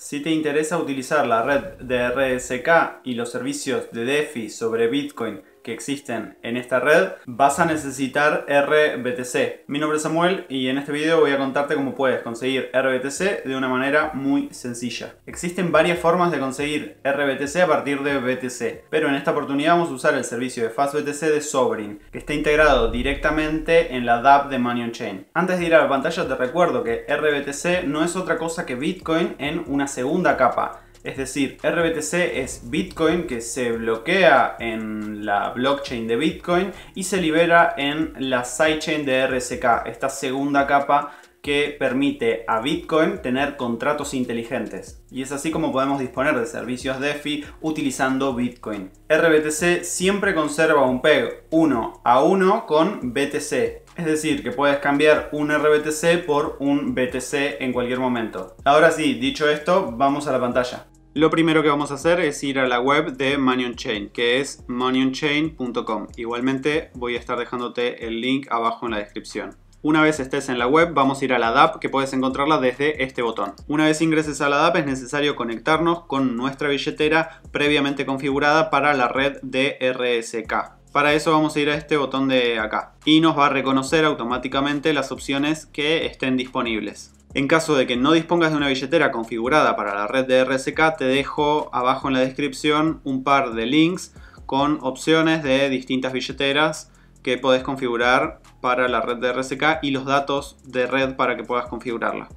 Si te interesa utilizar la red de RSK y los servicios de DeFi sobre Bitcoin que existen en esta red, vas a necesitar RBTC. Mi nombre es Samuel y en este video voy a contarte cómo puedes conseguir RBTC de una manera muy sencilla. Existen varias formas de conseguir RBTC a partir de BTC, pero en esta oportunidad vamos a usar el servicio de FastBTC de Sovereign, que está integrado directamente en la dApp de Money On Chain. Antes de ir a la pantalla te recuerdo que RBTC no es otra cosa que Bitcoin en una segunda capa. Es decir, RBTC es Bitcoin que se bloquea en la blockchain de Bitcoin y se libera en la sidechain de RSK, esta segunda capa que permite a Bitcoin tener contratos inteligentes. Y es así como podemos disponer de servicios DeFi utilizando Bitcoin. RBTC siempre conserva un PEG 1 a 1 con BTC. Es decir, que puedes cambiar un RBTC por un BTC en cualquier momento. Ahora sí, dicho esto, vamos a la pantalla. Lo primero que vamos a hacer es ir a la web de Money On Chain, que es moneyonchain.com. Igualmente voy a estar dejándote el link abajo en la descripción. Una vez estés en la web, vamos a ir a la dApp, que puedes encontrarla desde este botón. Una vez ingreses a la dApp, es necesario conectarnos con nuestra billetera previamente configurada para la red de RSK. Para eso vamos a ir a este botón de acá y nos va a reconocer automáticamente las opciones que estén disponibles. En caso de que no dispongas de una billetera configurada para la red de RSK, te dejo abajo en la descripción un par de links con opciones de distintas billeteras que podés configurar para la red de RSK y los datos de red para que puedas configurarla.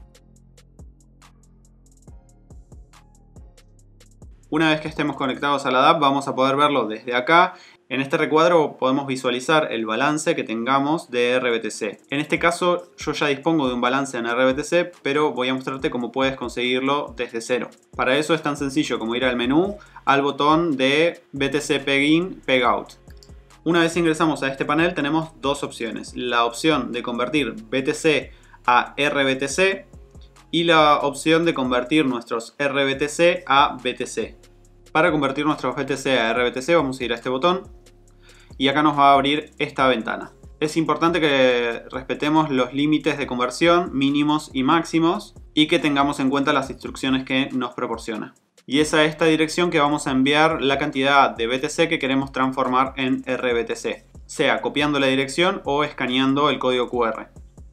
Una vez que estemos conectados a la dApp, vamos a poder verlo desde acá. En este recuadro podemos visualizar el balance que tengamos de RBTC. En este caso yo ya dispongo de un balance en RBTC, pero voy a mostrarte cómo puedes conseguirlo desde cero. Para eso es tan sencillo como ir al menú, al botón de BTC Peg-in, Peg-out. Una vez ingresamos a este panel tenemos dos opciones. La opción de convertir BTC a RBTC y la opción de convertir nuestros RBTC a BTC. Para convertir nuestros BTC a RBTC vamos a ir a este botón y acá nos va a abrir esta ventana. Es importante que respetemos los límites de conversión mínimos y máximos y que tengamos en cuenta las instrucciones que nos proporciona. Y es a esta dirección que vamos a enviar la cantidad de BTC que queremos transformar en RBTC, sea copiando la dirección o escaneando el código QR.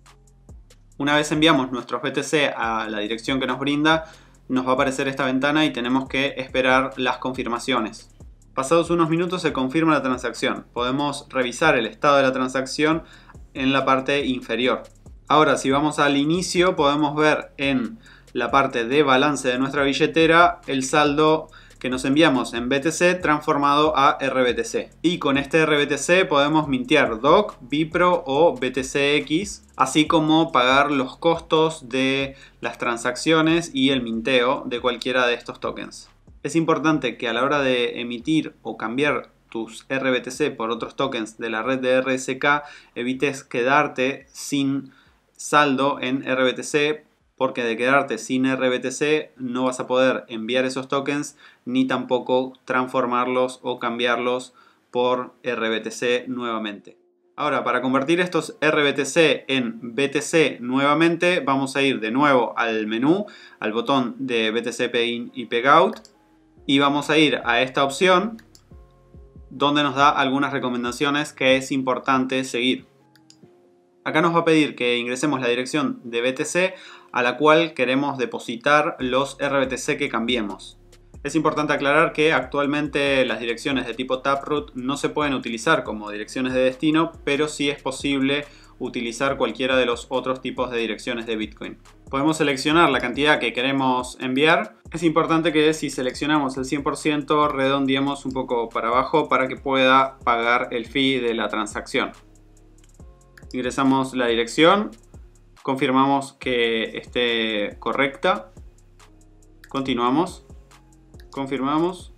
Una vez enviamos nuestros BTC a la dirección que nos brinda, nos va a aparecer esta ventana y tenemos que esperar las confirmaciones. Pasados unos minutos se confirma la transacción. Podemos revisar el estado de la transacción en la parte inferior. Ahora, si vamos al inicio, podemos ver en la parte de balance de nuestra billetera el saldo que nos enviamos en BTC transformado a RBTC. Y con este RBTC podemos mintear DOC, Bipro o BTCX, así como pagar los costos de las transacciones y el minteo de cualquiera de estos tokens. Es importante que a la hora de emitir o cambiar tus RBTC por otros tokens de la red de RSK evites quedarte sin saldo en RBTC, porque de quedarte sin RBTC no vas a poder enviar esos tokens ni tampoco transformarlos o cambiarlos por RBTC nuevamente. Ahora, para convertir estos RBTC en BTC nuevamente, vamos a ir de nuevo al menú, al botón de BTC Peg-in y Peg-out, y vamos a ir a esta opción donde nos da algunas recomendaciones que es importante seguir. Acá nos va a pedir que ingresemos la dirección de BTC a la cual queremos depositar los RBTC que cambiemos. Es importante aclarar que actualmente las direcciones de tipo Taproot no se pueden utilizar como direcciones de destino, pero sí es posible utilizar cualquiera de los otros tipos de direcciones de Bitcoin. Podemos seleccionar la cantidad que queremos enviar. Es importante que si seleccionamos el 100% redondeemos un poco para abajo para que pueda pagar el fee de la transacción. Ingresamos la dirección, confirmamos que esté correcta, continuamos, confirmamos.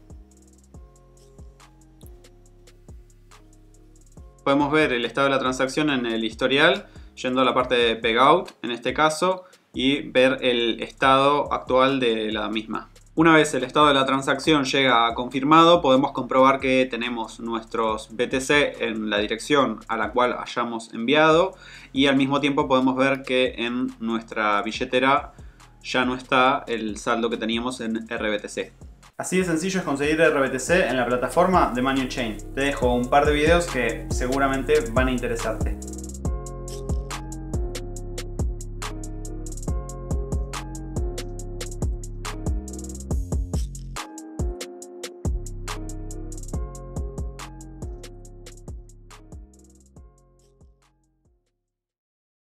Podemos ver el estado de la transacción en el historial, yendo a la parte de Peg-out en este caso, y ver el estado actual de la misma. Una vez el estado de la transacción llega a confirmado, podemos comprobar que tenemos nuestros BTC en la dirección a la cual hayamos enviado y al mismo tiempo podemos ver que en nuestra billetera ya no está el saldo que teníamos en RBTC. Así de sencillo es conseguir RBTC en la plataforma de ManuChain. Te dejo un par de videos que seguramente van a interesarte.